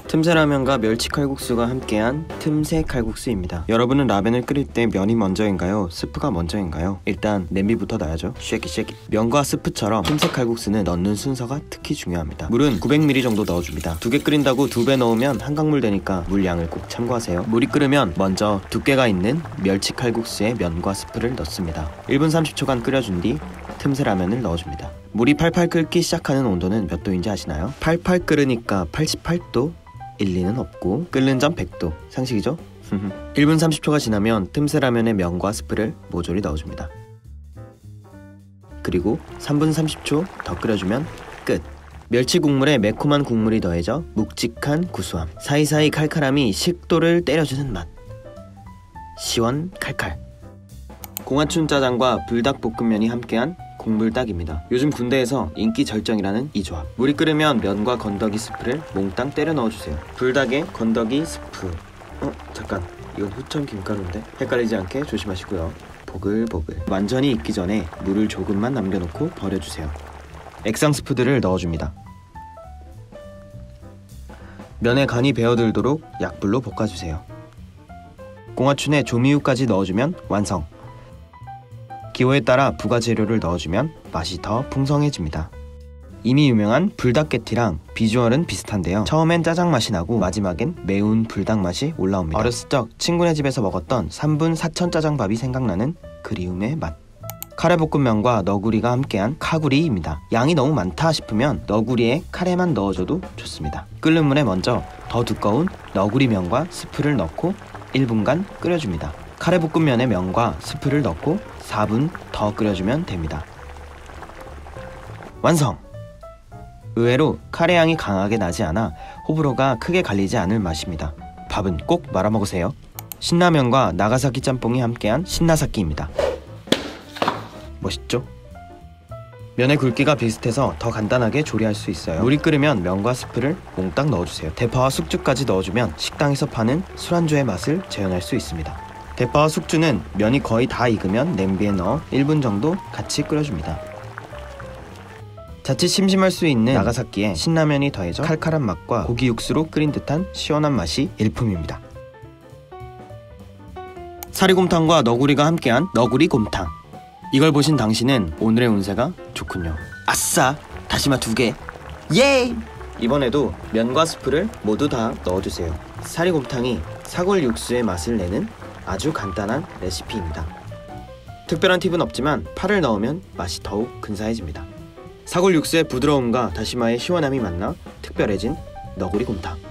틈새 라면과 멸치 칼국수가 함께한 틈새 칼국수입니다. 여러분은 라면을 끓일 때 면이 먼저인가요? 스프가 먼저인가요? 일단 냄비부터 놔야죠. 쉐키. 면과 스프처럼 틈새 칼국수는 넣는 순서가 특히 중요합니다. 물은 900ml 정도 넣어줍니다. 2개 끓인다고 2배 넣으면 한강물 되니까 물량을 꼭 참고하세요. 물이 끓으면 먼저 두께가 있는 멸치 칼국수에 면과 스프를 넣습니다. 1분 30초간 끓여준 뒤 틈새 라면을 넣어줍니다. 물이 팔팔 끓기 시작하는 온도는 몇 도인지 아시나요? 팔팔 끓으니까 88도? 일리는 없고 끓는 점 100도 상식이죠? 1분 30초가 지나면 틈새 라면에 면과 스프를 모조리 넣어줍니다. 그리고 3분 30초 더 끓여주면 끝! 멸치 국물에 매콤한 국물이 더해져 묵직한 구수함, 사이사이 칼칼함이 식도를 때려주는 맛. 시원 칼칼. 공화춘 짜장과 불닭볶음면이 함께한 공불닭입니다. 요즘 군대에서 인기 절정이라는 이 조합. 물이 끓으면 면과 건더기 스프를 몽땅 때려 넣어주세요. 불닭에 건더기 스프. 잠깐, 이건 후천 김가루인데? 헷갈리지 않게 조심하시고요. 보글보글. 완전히 익기 전에 물을 조금만 남겨놓고 버려주세요. 액상 스프들을 넣어줍니다. 면에 간이 배어들도록 약불로 볶아주세요. 공화춘에 조미유까지 넣어주면 완성. 기호에 따라 부가 재료를 넣어주면 맛이 더 풍성해집니다. 이미 유명한 불닭게티랑 비주얼은 비슷한데요. 처음엔 짜장 맛이 나고 마지막엔 매운 불닭 맛이 올라옵니다. 어렸을 적 친구네 집에서 먹었던 3분 사천 짜장밥이 생각나는 그리움의 맛. 카레볶음면과 너구리가 함께한 카구리입니다. 양이 너무 많다 싶으면 너구리에 카레만 넣어줘도 좋습니다. 끓는 물에 먼저 더 두꺼운 너구리면과 스프를 넣고 1분간 끓여줍니다. 카레볶음면에 면과 스프를 넣고 4분 더 끓여주면 됩니다. 완성! 의외로 카레 향이 강하게 나지 않아 호불호가 크게 갈리지 않을 맛입니다. 밥은 꼭 말아 먹으세요. 신라면과 나가사키 짬뽕이 함께한 신나사키입니다. 멋있죠? 면의 굵기가 비슷해서 더 간단하게 조리할 수 있어요. 물이 끓으면 면과 스프를 몽땅 넣어주세요. 대파와 숙주까지 넣어주면 식당에서 파는 술안주의 맛을 재현할 수 있습니다. 대파와 숙주는 면이 거의 다 익으면 냄비에 넣어 1분 정도 같이 끓여줍니다. 자칫 심심할 수 있는 나가사키에 신라면이 더해져 칼칼한 맛과 고기 육수로 끓인 듯한 시원한 맛이 일품입니다. 사리곰탕과 너구리가 함께한 너구리곰탕. 이걸 보신 당신은 오늘의 운세가 좋군요. 아싸! 다시마 2개! 예! 이번에도 면과 스프를 모두 다 넣어주세요. 사리곰탕이 사골 육수의 맛을 내는 아주 간단한 레시피입니다. 특별한 팁은 없지만 파를 넣으면 맛이 더욱 근사해집니다. 사골 육수의 부드러움과 다시마의 시원함이 만나 특별해진 너구리곰탕.